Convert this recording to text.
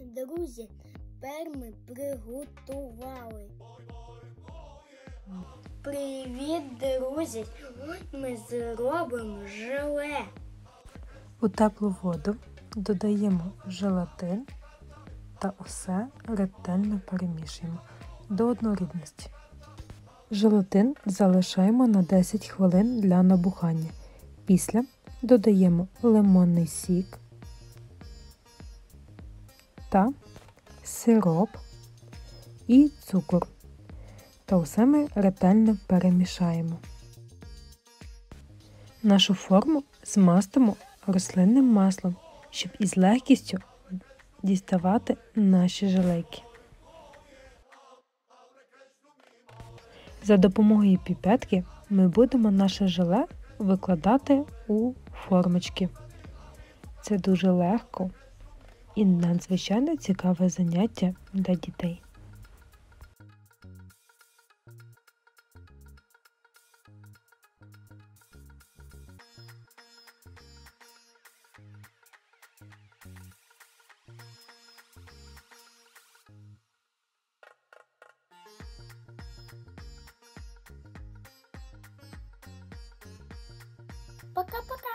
Друзі, тепер ми приготували. Привіт, друзі! Сьогодні ми зробимо желе. У теплу воду додаємо желатин та усе ретельно перемішуємо до однорідності. Желатин залишаємо на 10 хвилин для набухання. Після додаємо лимонний сік та сироп і цукор. Та усе ми ретельно перемішаємо. Нашу форму змастимо рослинним маслом, щоб із легкістю діставати наші желейки. За допомогою піпетки ми будемо наше желе викладати у формочки. Це дуже легко і надзвичайно цікаве заняття для дітей. Пока-пока!